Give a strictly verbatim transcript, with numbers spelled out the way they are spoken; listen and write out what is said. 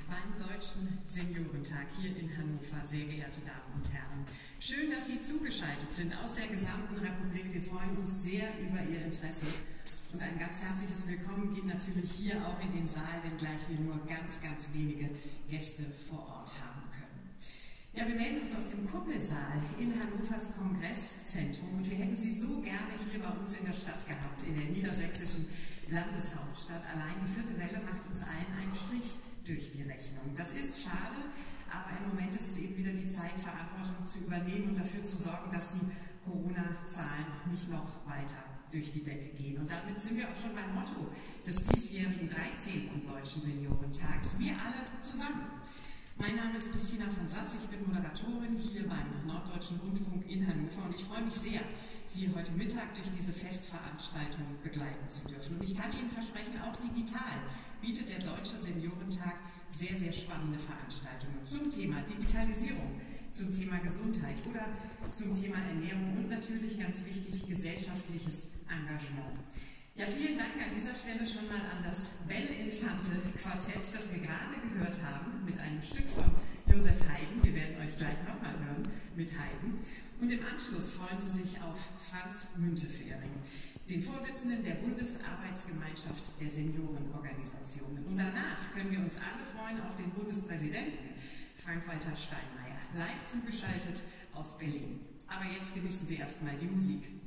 beim Deutschen Seniorentag hier in Hannover, sehr geehrte Damen und Herren. Schön, dass Sie zugeschaltet sind aus der gesamten Republik. Wir freuen uns sehr über Ihr Interesse. Und ein ganz herzliches Willkommen geht natürlich hier auch in den Saal, wenngleich wir nur ganz, ganz wenige Gäste vor Ort haben können. Ja, wir melden uns aus dem Kuppelsaal in Hannovers Kongresszentrum und wir hätten Sie so gerne hier bei uns in der Stadt gehabt, in der niedersächsischen Landeshauptstadt. Allein die vierte Welle macht uns allen einen Strich durch die Rechnung. Das ist schade, aber im Moment ist es eben wieder die Zeit, Verantwortung zu übernehmen und dafür zu sorgen, dass die Corona-Zahlen nicht noch weiter durch die Decke gehen. Und damit sind wir auch schon beim Motto des diesjährigen dreizehnten Deutschen Seniorentags. Wir alle zusammen. Mein Name ist Christina von Sass, ich bin Moderatorin hier beim Norddeutschen Rundfunk in Hannover und ich freue mich sehr, Sie heute Mittag durch diese Festveranstaltung begleiten zu dürfen. Und ich kann Ihnen versprechen, auch digital bietet der Deutsche Seniorentag sehr, sehr spannende Veranstaltungen zum Thema Digitalisierung, zum Thema Gesundheit oder zum Thema Ernährung und natürlich ganz wichtig, gesellschaftliches Engagement. Ja, vielen Dank an dieser Stelle schon mal an das Bell-Infante-Quartett, das wir gerade gehört haben, mit einem Stück von Josef Haydn. Wir werden euch gleich nochmal hören mit Haydn. Und im Anschluss freuen Sie sich auf Franz Müntefering, den Vorsitzenden der Bundesarbeitsgemeinschaft der Seniorenorganisationen. Und danach können wir uns alle freuen auf den Bundespräsidenten Frank-Walter Steinmeier, live zugeschaltet aus Berlin. Aber jetzt genießen Sie erstmal die Musik.